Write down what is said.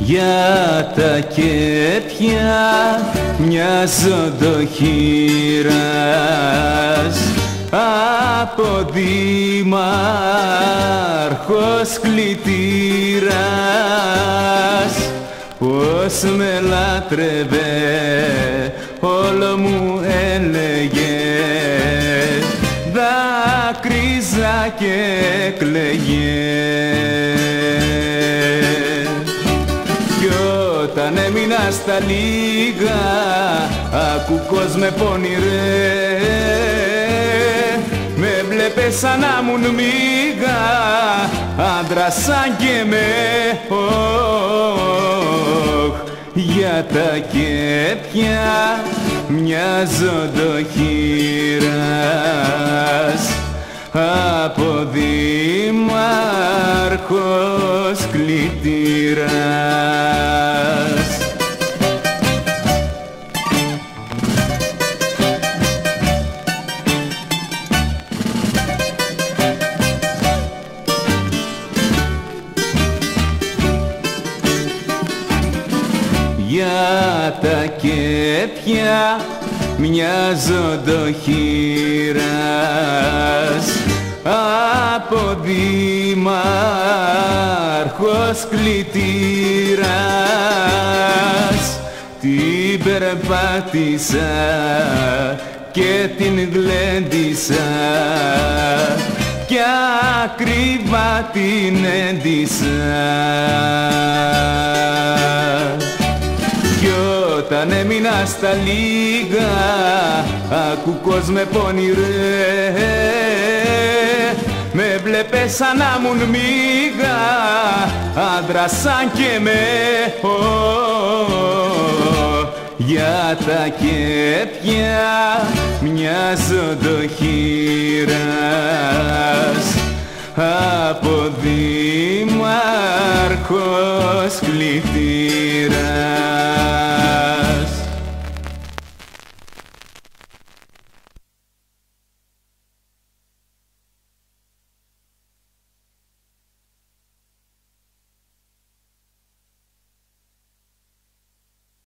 για τα κέπια μιας οδοχήρας από δήμαρχος κλητήρας, πως με λάτρευε όλο μου έλεγε, δάκρυζα και κλαίγε. Κι όταν έμεινα στα λίγα, άκου κόσμε πόνιρε, με βλέπε σαν να μουν μίγα, άντρα σαν και με, για τα κέπια μιας οδοχήρας από δήμαρχος κλητήρας. Για τα κέπια μιας οδοχήρας από δήμαρχος κλητήρας, την περπάτησα και την γλέντισα κι ακριβά την έντισα. Όταν έμεινα στα λίγα, άκου κόσμε πόνιρε, με βλέπε σαν να μουν μίγα, άντρα σαν και με, για τα κέπια μιας οδοχήρας από δήμαρχος κλητήρας.